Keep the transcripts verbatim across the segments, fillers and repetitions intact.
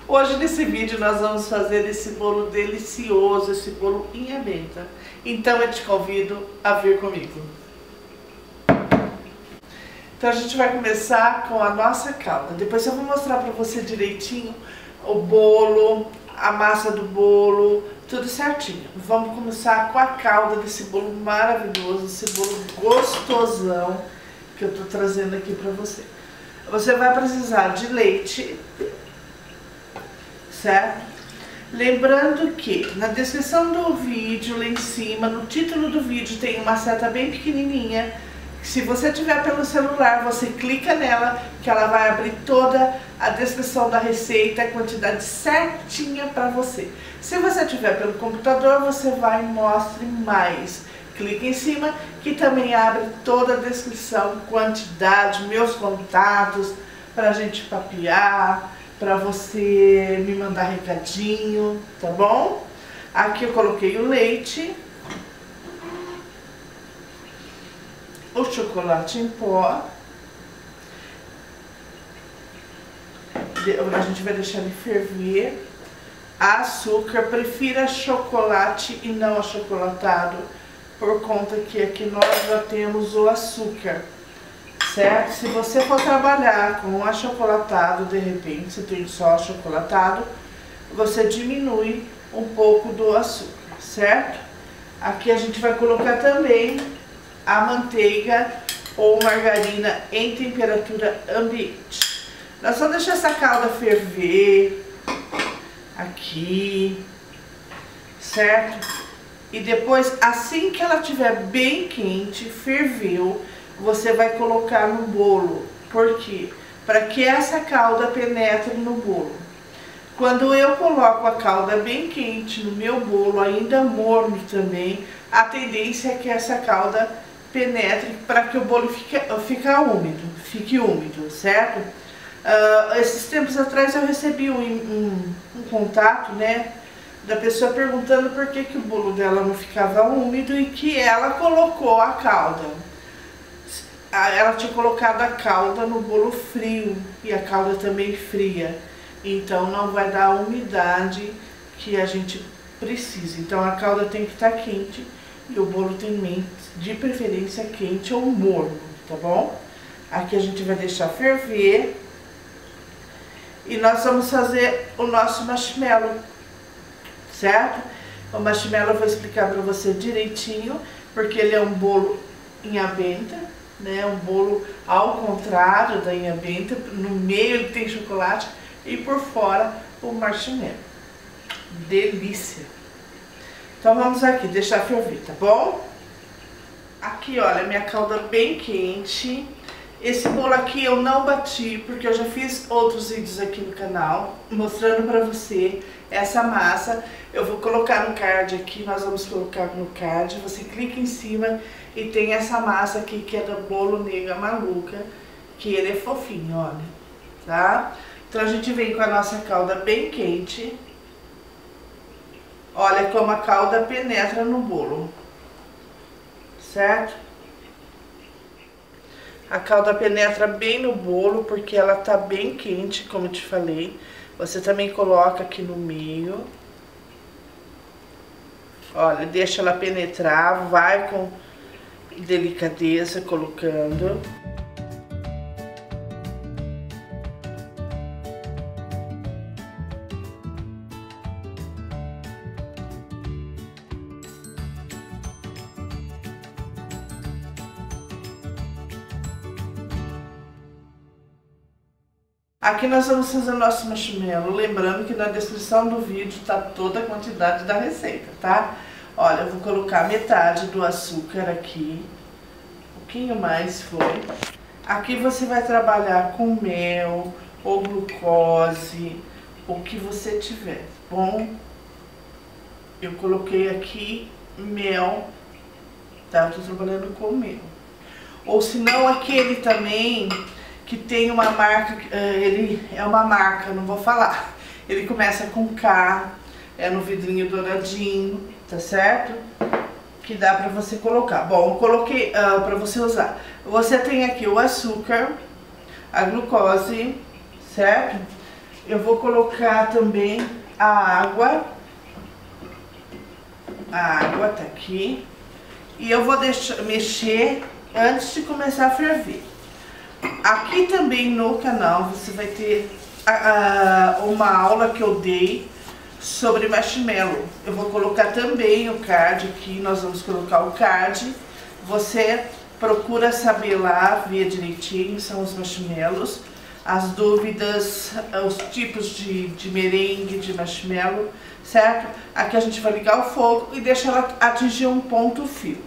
Hoje nesse vídeo nós vamos fazer esse bolo delicioso, esse bolo em amêndoa. Então eu te convido a vir comigo. Então a gente vai começar com a nossa calda. Depois eu vou mostrar para você direitinho o bolo, a massa do bolo, tudo certinho. Vamos começar com a calda desse bolo maravilhoso, esse bolo gostosão que eu tô trazendo aqui para você. Você vai precisar de leite, certo? Lembrando que na descrição do vídeo, lá em cima, no título do vídeo, tem uma seta bem pequenininha. Se você tiver pelo celular, você clica nela, que ela vai abrir toda a descrição da receita, a quantidade certinha para você. Se você tiver pelo computador, você vai e mostre mais. Clica em cima, que também abre toda a descrição, quantidade, meus contatos, para a gente papear, para você me mandar recadinho, tá bom? Aqui eu coloquei o leite, o chocolate em pó, a gente vai deixar ele ferver, açúcar, prefira chocolate e não achocolatado, por conta que aqui nós já temos o açúcar, certo? Se você for trabalhar com achocolatado, de repente, você tem só achocolatado, você diminui um pouco do açúcar, certo? Aqui a gente vai colocar também a manteiga ou margarina em temperatura ambiente. Nós vamos deixar essa calda ferver aqui, certo? E depois, assim que ela estiver bem quente, ferveu, você vai colocar no bolo. Por quê? Para que essa calda penetre no bolo. Quando eu coloco a calda bem quente no meu bolo, ainda morno também, a tendência é que essa calda penetre para que o bolo fique, fique úmido, fique úmido, certo? Uh, esses tempos atrás eu recebi um, um, um contato, né, da pessoa perguntando por que, que o bolo dela não ficava úmido e que ela colocou a calda. Ela tinha colocado a calda no bolo frio e a calda também fria, então não vai dar a umidade que a gente precisa. Então a calda tem que estar quente e o bolo tem de preferência quente ou morno, tá bom? Aqui a gente vai deixar ferver e nós vamos fazer o nosso marshmallow, certo? O marshmallow eu vou explicar para você direitinho, porque ele é um bolo em amêndoa, né? Um bolo ao contrário da em amêndoa, no meio ele tem chocolate e por fora o marshmallow. Delícia! Então vamos aqui deixar ferver, tá bom? Aqui, olha, minha calda bem quente. Esse bolo aqui eu não bati, porque eu já fiz outros vídeos aqui no canal, mostrando pra você essa massa. Eu vou colocar no card aqui, nós vamos colocar no card, você clica em cima e tem essa massa aqui que é do bolo nega maluca, que ele é fofinho, olha, tá? Então a gente vem com a nossa calda bem quente. Olha como a calda penetra no bolo, certo? A calda penetra bem no bolo porque ela tá bem quente, como eu te falei. Você também coloca aqui no meio. Olha, deixa ela penetrar, vai com delicadeza colocando. Aqui nós vamos fazer o nosso marshmallow, lembrando que na descrição do vídeo tá toda a quantidade da receita, tá? Olha, eu vou colocar metade do açúcar aqui, um pouquinho mais foi. Aqui você vai trabalhar com mel ou glucose, o que você tiver, tá bom? Eu coloquei aqui mel, tá? Eu tô trabalhando com mel. Ou se não, aquele também que tem uma marca, ele é uma marca, não vou falar. Ele começa com K, é no vidrinho douradinho, tá certo? Que dá pra você colocar. Bom, eu coloquei uh, pra você usar. Você tem aqui o açúcar, a glucose, certo? eu vou colocar também a água. A água tá aqui. E eu vou deixar, mexer antes de começar a ferver. Aqui também no canal você vai ter a, a, uma aula que eu dei sobre marshmallow. Eu vou colocar também o card aqui, nós vamos colocar o card. Você procura saber lá, ver direitinho, são os marshmallows. As dúvidas, os tipos de, de merengue, de marshmallow, certo? Aqui a gente vai ligar o fogo e deixar ela atingir um ponto fio.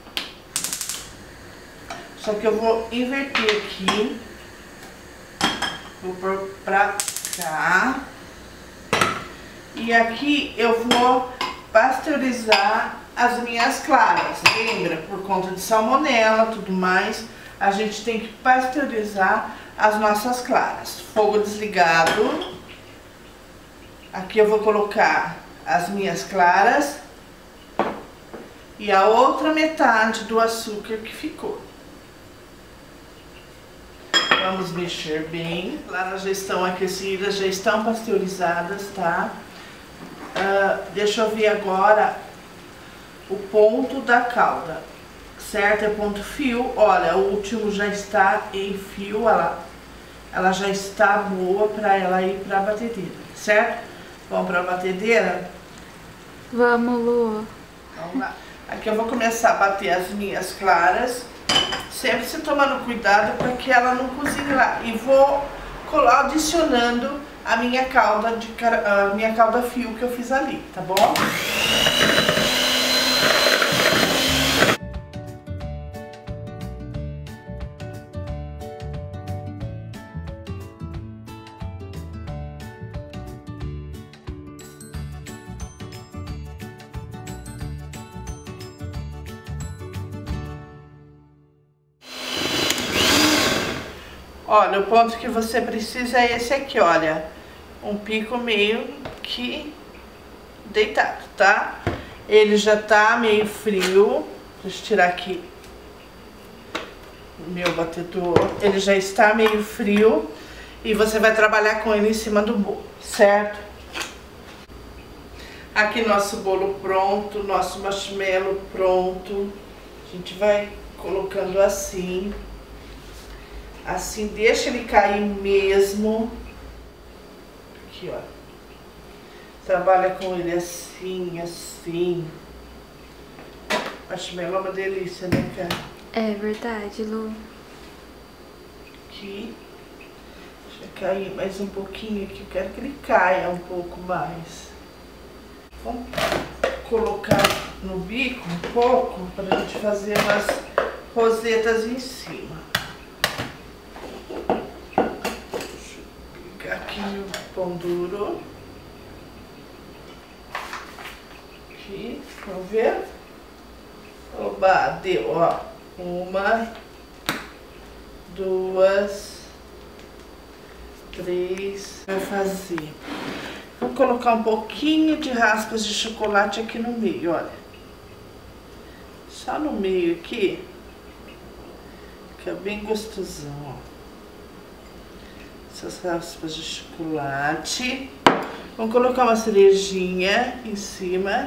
Só que eu vou inverter aqui, vou pôr pra cá. E aqui eu vou pasteurizar as minhas claras, lembra? Por conta de salmonela, tudo mais, a gente tem que pasteurizar as nossas claras. Fogo desligado. Aqui eu vou colocar as minhas claras e a outra metade do açúcar que ficou. Vamos mexer bem. As claras já estão aquecidas, já estão pasteurizadas, tá? Uh, deixa eu ver agora o ponto da calda, certo? É ponto fio. Olha, o último já está em fio, ela, ela já está boa para ela ir para a batedeira, certo? Vamos para a batedeira? Vamos, Lu. Vamos lá. Aqui eu vou começar a bater as minhas claras, sempre se tomando cuidado para que ela não cozinhe lá. E vou adicionando a minha calda de a minha calda fio que eu fiz ali, tá bom? Olha, o ponto que você precisa é esse aqui, olha. Um pico meio que deitado, tá? Ele já tá meio frio. Deixa eu tirar aqui o meu batedor. Ele já está meio frio e você vai trabalhar com ele em cima do bolo, certo? Aqui nosso bolo pronto, nosso marshmallow pronto. A gente vai colocando assim. Assim, deixa ele cair mesmo. Aqui, ó. Trabalha com ele assim, assim. Marshmallow é uma delícia, né, cara? É verdade, Lu. Aqui. Deixa cair mais um pouquinho aqui. Eu quero que ele caia um pouco mais. Vamos colocar no bico um pouco para a gente fazer umas rosetas em cima. Aqui o pão duro. Aqui, vamos ver? Oba, deu, ó. Uma, duas, três. Vai fazer. Vou colocar um pouquinho de raspas de chocolate aqui no meio, olha. Só no meio aqui. Fica bem gostosão, ó. Essas raspas de chocolate. Vamos colocar uma cerejinha em cima.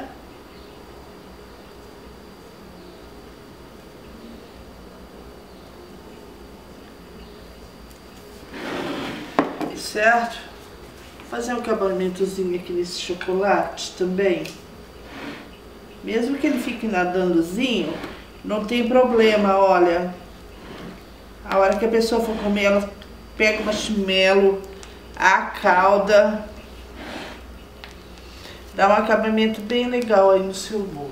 Certo? Vou fazer um acabamentozinho aqui nesse chocolate também. Mesmo que ele fique nadandozinho, não tem problema, olha. A hora que a pessoa for comer, ela pega o marshmallow, a calda, dá um acabamento bem legal aí no seu bolo.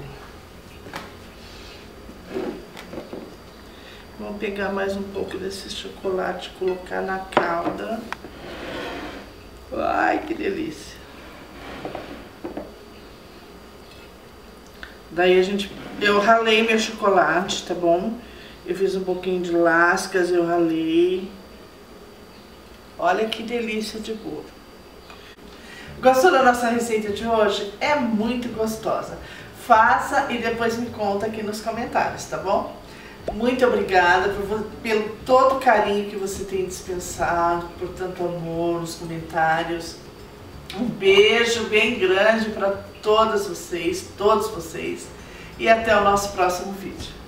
Vamos pegar mais um pouco desse chocolate e colocar na calda. Ai, que delícia! Daí a gente, eu ralei meu chocolate, tá bom? Eu fiz um pouquinho de lascas, eu ralei. Olha que delícia de bolo. Gostou da nossa receita de hoje? É muito gostosa. Faça e depois me conta aqui nos comentários, tá bom? Muito obrigada por, pelo todo o carinho que você tem dispensado, por tanto amor nos comentários. Um beijo bem grande para todas vocês, todos vocês. E até o nosso próximo vídeo.